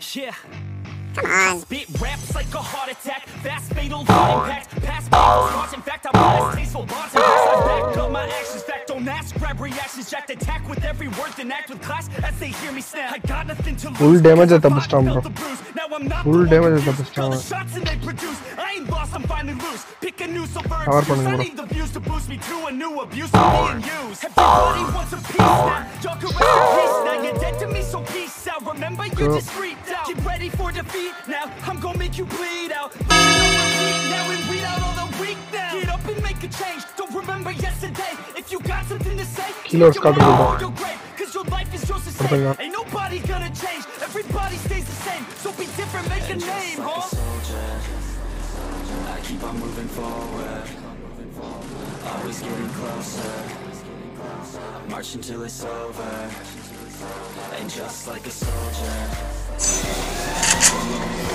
Yeah. Come on. Spit raps like a heart attack, fast fatal impact, past fatal scars. In fact, I'm less tasteful bars and I back up my actions. Fact, don't ask, grab reactions, jacked attack with every word, then act with class as they hear me snap. I got nothing to lose. Full damage at the storm, bro. Now I'm not Full damage at the storm. the shots and they produce. I ain't lost, I'm finally loose. Pick a new silver Cover excuse. I bro. need the views to boost me to a new abuse of being used. Everybody wants a piece now. Y'all can rest in peace now. You're dead to me, so peace out. Remember, you're discreet out. Get ready for defeat now. I'm gonna make you bleed out. Listen on repeat now and weed out all the weak now. Get up and make a change. Don't remember yesterday. If you got something to say, Killers cut the you're great, cause your life is yours to say. Ain't nobody gonna change. Everybody stays the same. So be different, make a name, like a soldier, I keep on moving forward, always getting closer, marching till it's over. And just like a soldier,